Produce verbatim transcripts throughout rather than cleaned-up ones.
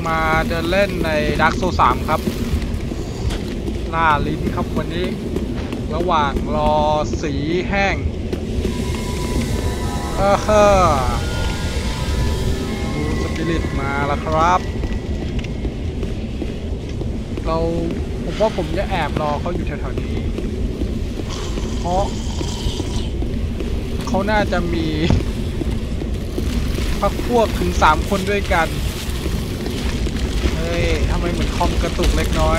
มาเดินเล่นในดักโซสามครับล่าลิ้นครับวันนี้ระหว่างรอสีแห้งเออเฮ้อดูสปิริตมาแล้วครับเราผมว่าผมจะแอบรอเขาอยู่แถวๆนี้เพราะเขาน่าจะมีพักพวกถึงสามคนด้วยกันเฮ้ยทำไมเหมือนคอมกระตุกเล็กน้อย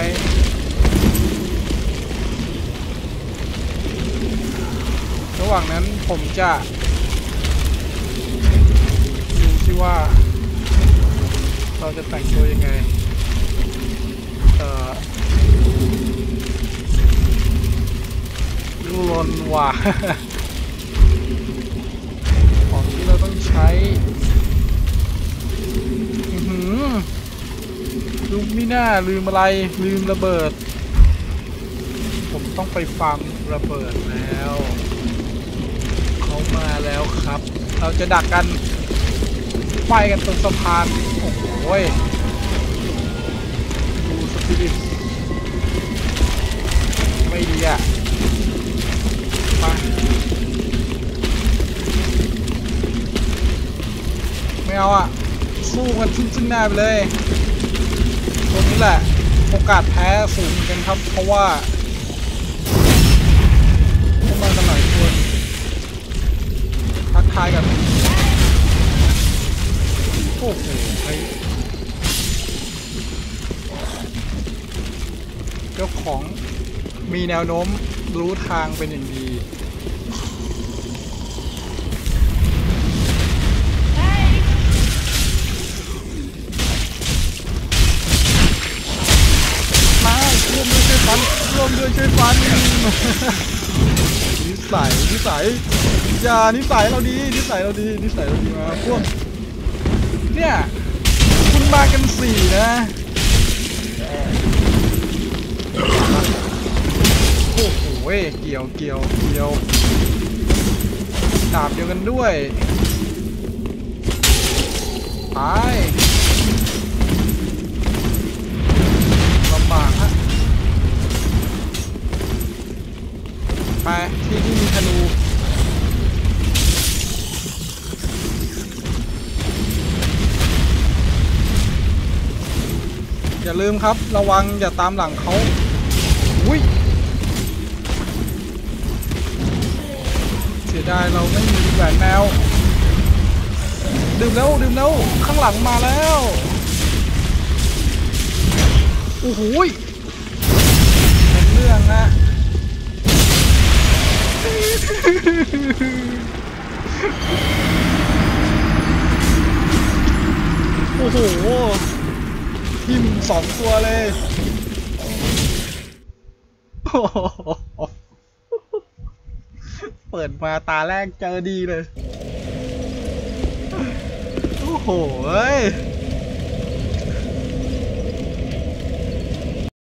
ระหว่างนั้นผมจะดูที่ว่าเราจะแต่งตัวยังไงเอ่อลนว่ะ ของที่เราต้องใช้ลืมไม่น่าลืมอะไรลืมระเบิดผมต้องไปฟาร์มระเบิดแล้วเขามาแล้วครับเราจะดักกันไฟกันตรงสะพานโอ้โหดูสปิริตไม่ดีอ่ะมาไม่เอาอ่ะสู้กันซึ่งๆหน้าไปเลยตรงนี้แหละโอกาสแพ้สูงกันครับเพราะว่าพวกมันกันหลายคนทักทายกันโอ้โหเจ้าของมีแนวโน้มรู้ทางเป็นอย่างดีร่วมด้วยช่วยฟันร่วมด้วยช่วยฟันนิสัยนิสัยอย่านิสัยเราดีนิสัยเราดีนิสัยเราดีมาพวกเนี่ยคุณมากันสี่นะโอ้โหเกี่ยวเกี่ยวเกี่ยวดาบเดียวกันด้วยตายลำบากฮะไปที่ที่มีธนูอย่าลืมครับระวังอย่าตามหลังเขาอุ้ยเสียดายเราไม่มีแหวนแมวดื่มแล้วดื่มแล้วข้างหลังมาแล้วโอ้โหเป็นเรื่องนะโอ้โหทีมสองตัวเลยเปิดมาตาแรกเจอดีเลยโอ้โห